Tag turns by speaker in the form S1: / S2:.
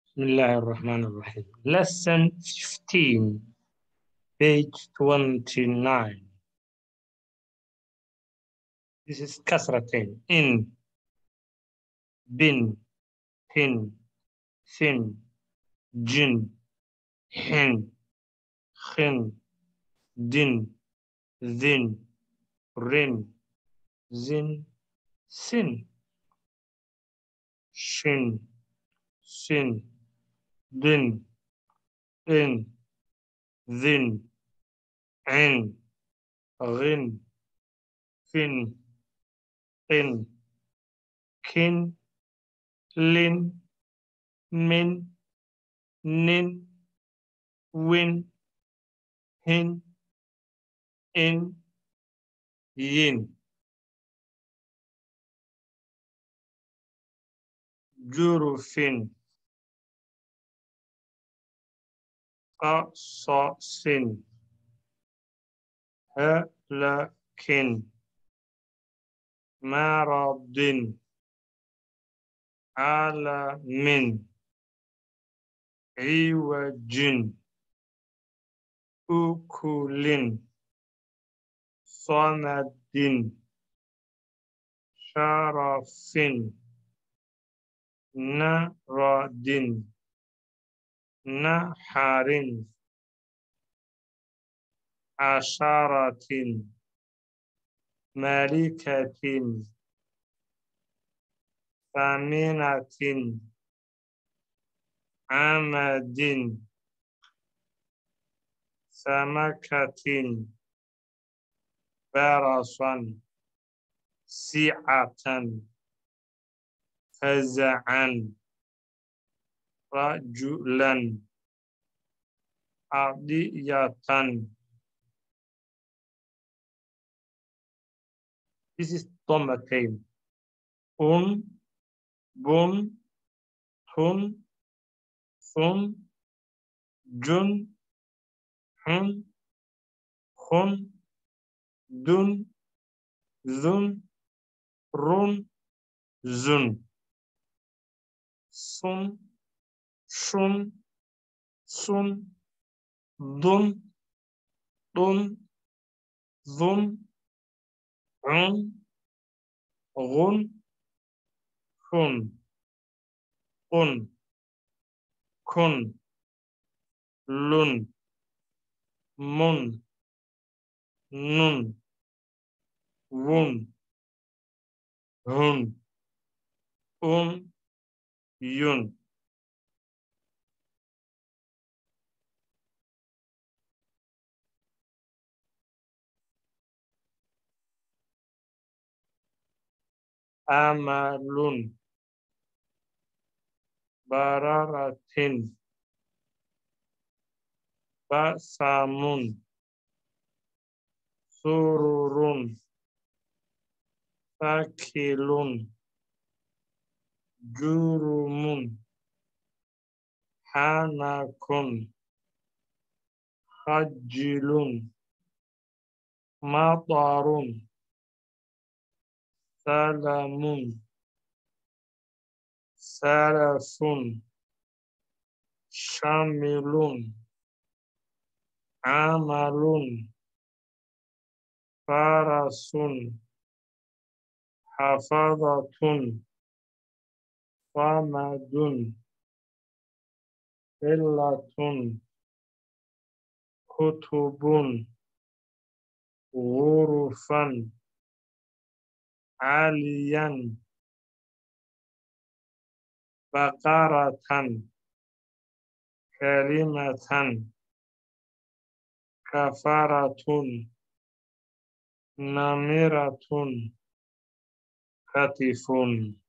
S1: Bismillahirrahmanirrahim. Lesson 15, page 29. This is kasratain. In, bin, hin, fin, jin, hin, khin, din, zin, rin, zin, sin, shin, sin, din, in, zin, in, rin, fin, qin, kin, lin, min, nin, win, hin, in, yin. Jurufin, qasasin, halakin, maradin, alamin, iwajin, ukulin, sanadin, sharafin, naradin, naharin, asharatin, malikatin, faminatin, amadin, samakatin, barasan, si'atan, faza'an, rajulan, adiyatan. This is Tomatain. Bun, tun, sun, jun, hun, hun, dun, zun, run, zun. Sun, shun, sun, dun, dun, zun, un, gun, hun, un, kun, lun, mun, nun, wun, hun, yun. Amalun, bararatin, basamun, sururun, fakilun, jurumun, hanakun, hajilun, matarun, salamun, salafun, syamilun, amalun, farasun, hafadatun, famadun, illatun, kutubun, ghurufan, aliyan, bakaratan, kalimatan, kafaratun, namiratun, katifun.